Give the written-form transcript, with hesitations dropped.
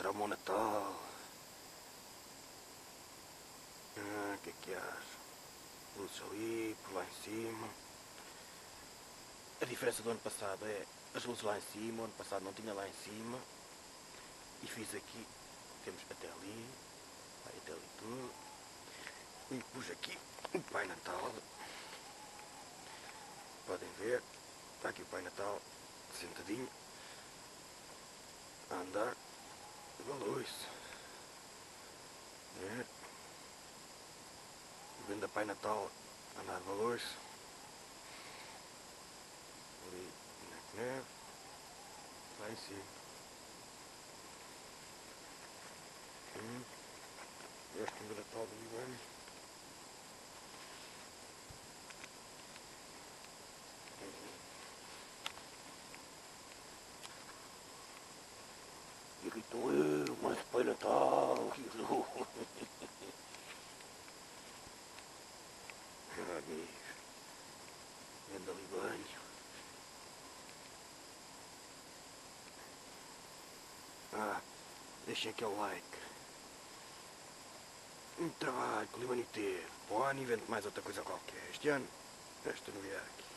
mostrar o meu Natal. O que acha? Luzes ali, por lá em cima. A diferença do ano passado é as luzes lá em cima. O ano passado não tinha lá em cima. E fiz aqui, temos até ali, vai até ali tudo. E pus aqui o Pai Natal. Podem ver, está aqui o Pai Natal sentadinho a andar de balões. Vendo a Pai Natal a andar de balões. Ali na neve, lá em cima. Este é o Natal do Libano. E aqui estou eu, mais Pai Natal. Amigos, vendo ali banho. Deixem aquele like. Muito trabalho que o Libano teve. Para o ano invento mais outra coisa qualquer. Este ano, esta novidade aqui.